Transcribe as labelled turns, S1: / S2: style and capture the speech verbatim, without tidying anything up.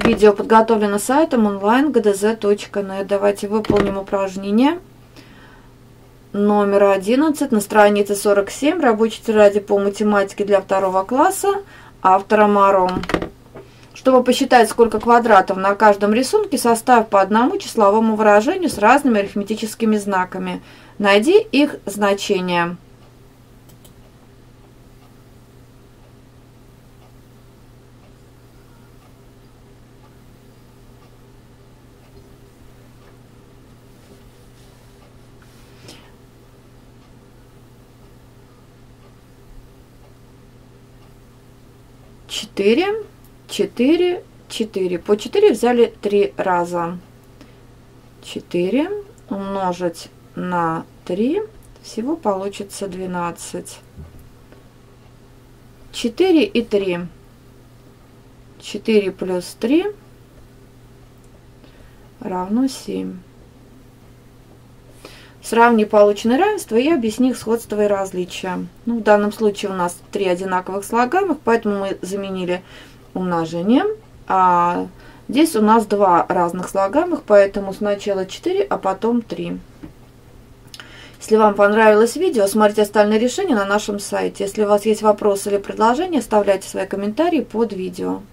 S1: Видео подготовлено сайтом онлайн точка гэ дэ зэ точка нет. Давайте выполним упражнение номер одиннадцать на странице сорок семь. Рабочей тетради по математике для второго класса. Автора Маром. Чтобы посчитать, сколько квадратов на каждом рисунке, составь по одному числовому выражению с разными арифметическими знаками. Найди их значения. четыре, четыре, четыре. По четыре взяли три раза. четыре умножить на три, всего получится двенадцать. четыре и три. четыре плюс три равно семь. Сравни полученные равенства и объясни их сходство и различия. Ну, в данном случае у нас три одинаковых слагаемых, поэтому мы заменили умножением. А здесь у нас два разных слагаемых, поэтому сначала четыре, а потом три. Если вам понравилось видео, смотрите остальные решения на нашем сайте. Если у вас есть вопросы или предложения, оставляйте свои комментарии под видео.